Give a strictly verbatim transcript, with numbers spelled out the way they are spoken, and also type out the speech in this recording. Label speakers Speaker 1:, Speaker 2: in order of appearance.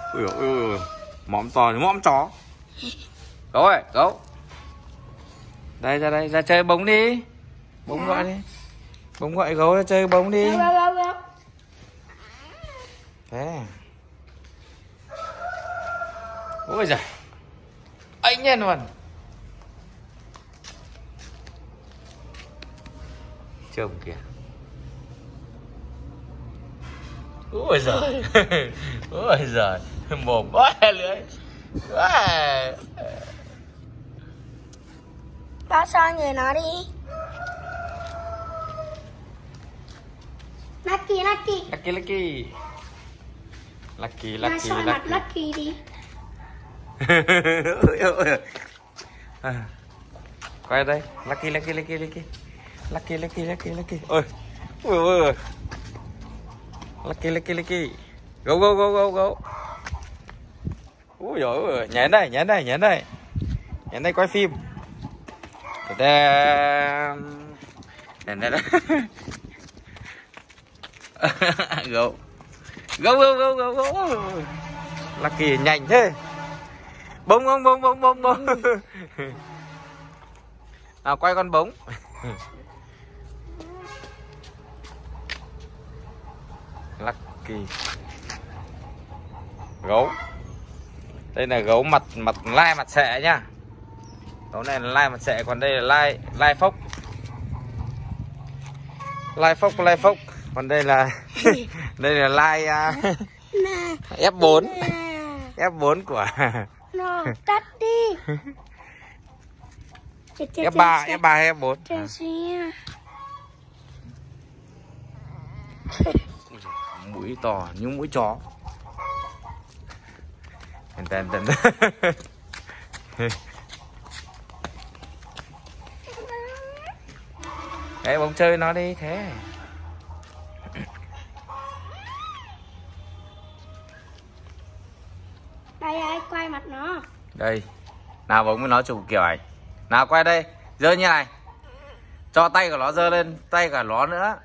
Speaker 1: Ui ôi ôi, mõm to như mõm chó. Gấu ơi, gấu. Đây ra đây, ra chơi bóng đi. Bóng gọi đi. Bóng gọi gấu ra chơi bóng đi. Thế. Ôi giời. Anh nhiên luôn. Trông kìa. Ôi giời. Ôi giời. Mồm quá lưới. Quá.
Speaker 2: Ba sao người nó đi. Lucky, Lucky.
Speaker 1: Lucky, Lucky. Lucky, Lucky,
Speaker 2: Lucky.
Speaker 1: Lucky.
Speaker 2: Lucky đi.
Speaker 1: Ôi ôi. À. Quay đây. Lucky, Lucky, Lucky, Lucky. Lucky, Lucky, Lucky, Lucky. Ôi. Ôi ôi ôi. Lucky, Lucky, Lucky. Go, go, go, go, go. Ui dồi ôi. Nhảy đây, nhảy đây, nhảy đây. Nhảy đây quay phim. Đây. Đây, đây, đây. Go. Go, go, go, go, go. Lucky nhanh thế. Bông, bông, bông, bông, bông, bông. Nào quay con bóng. Lucky. Gấu. Đây là gấu mặt mặt lai mặt sệ nhá. Gấu này là lai mặt sệ, còn đây là lai lai phốc. Lai phốc lai phốc. Còn đây là đây là lai uh, ép bốn. ép bốn của
Speaker 2: Nó tắt đi.
Speaker 1: ép ba, ép ba hay ép bốn. À. Mũi to như mũi chó. Tần tần tần. Đấy, bóng chơi nó đi thế.
Speaker 2: Đây ai quay mặt nó.
Speaker 1: Đây. Nào bóng với nó chụp kiểu ảnh. Nào quay đây, giơ như này. Cho tay của nó giơ lên, tay cả nó nữa.